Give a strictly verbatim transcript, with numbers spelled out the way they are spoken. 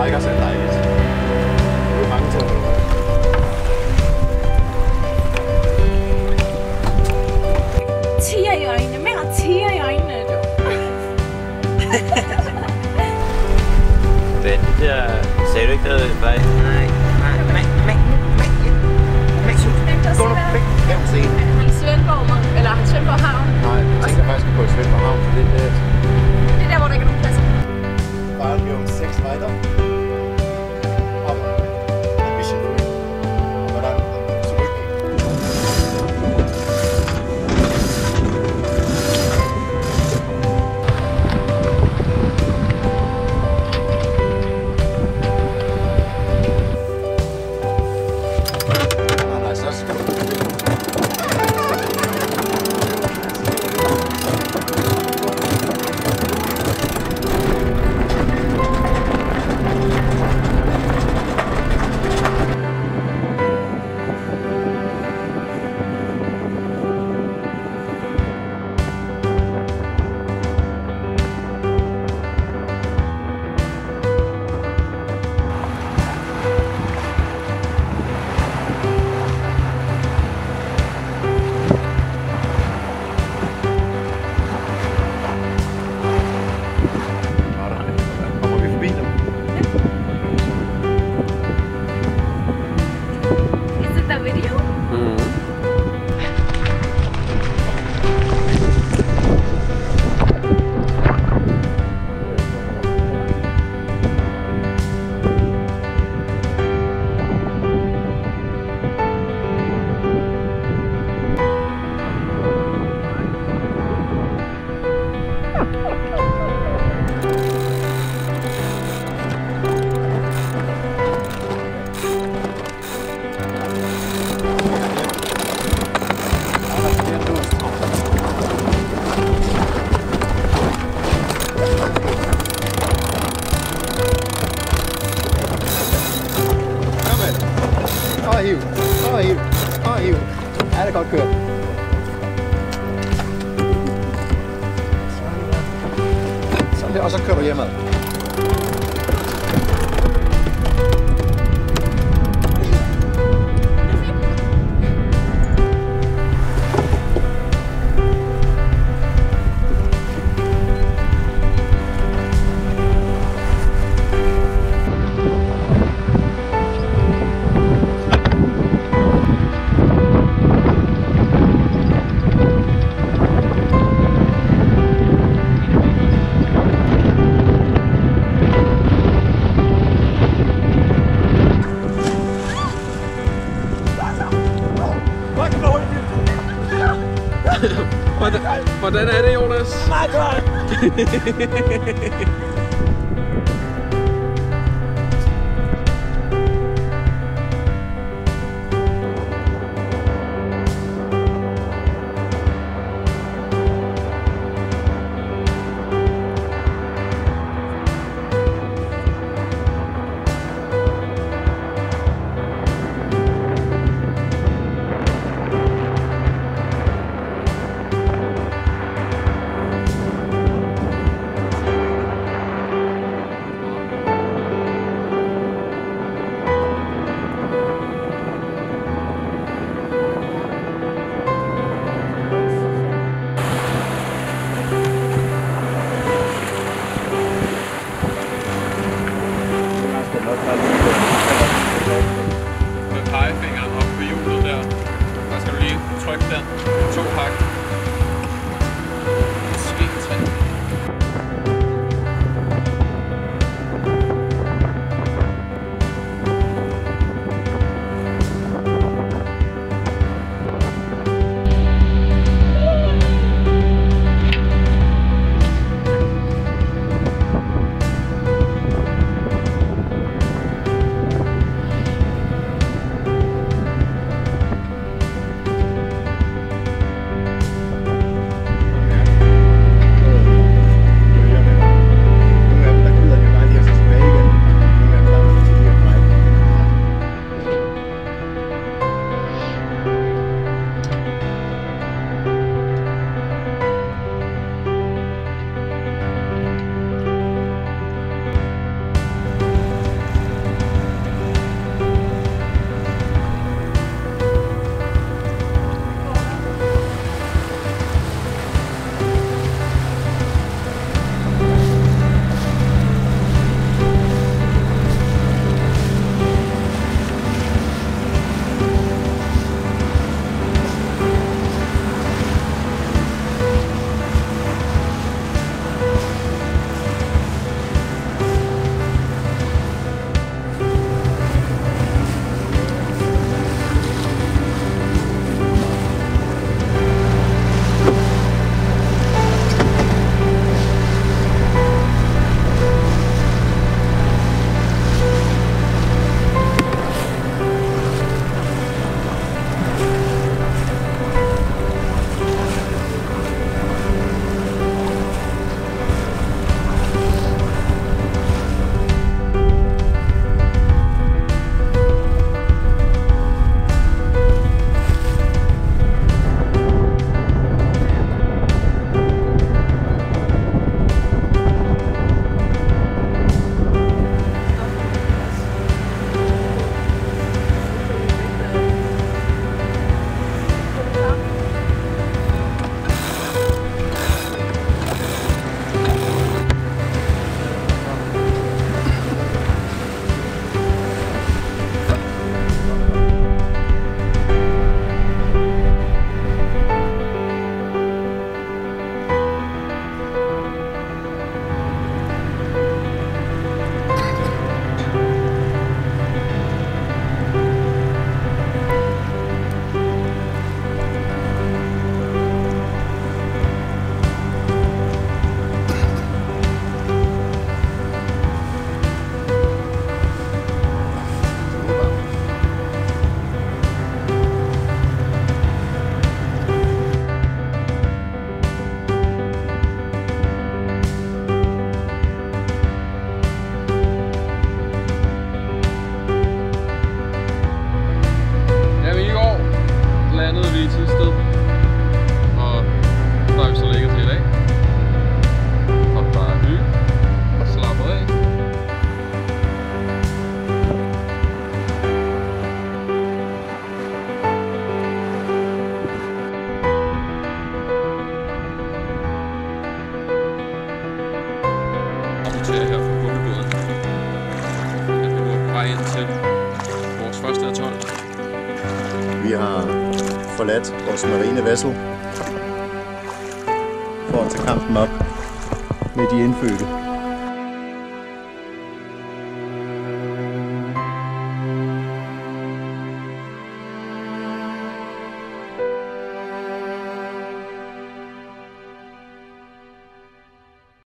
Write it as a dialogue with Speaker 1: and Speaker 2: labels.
Speaker 1: ikke også er dejligt. Det er mange temperaturer.
Speaker 2: Tiger i øjnene, mere tiger i øjnene, du.
Speaker 3: Hvad det der? Sagde du ikke noget? Nej, nej, nej, nej, nej, nej.
Speaker 1: Gå nu væk. Hvem se?
Speaker 2: I Svendborg, eller Svendborg Havn.
Speaker 1: Nej, jeg tænker faktisk på Svendborg Havn, for det er det.
Speaker 2: Det er der, hvor der ikke er nogen pladser.
Speaker 1: Fahren wir um sechs weiter. Aber ein bisschen früh. Aber dann zurück. Nej, nej, så skal du. Og hiv, og hiv, og hiv. Ja, det er godt kørt. Sådan der, og så kører du hjemad.
Speaker 4: Hvordan er det, Jonas?
Speaker 3: Meget godt!
Speaker 4: rapportere her fra Bukkebåden, at vi nu er på vej ind til vores første atol.
Speaker 1: Vi har forladt vores marine vessel for at tage kampen op med de indfødte.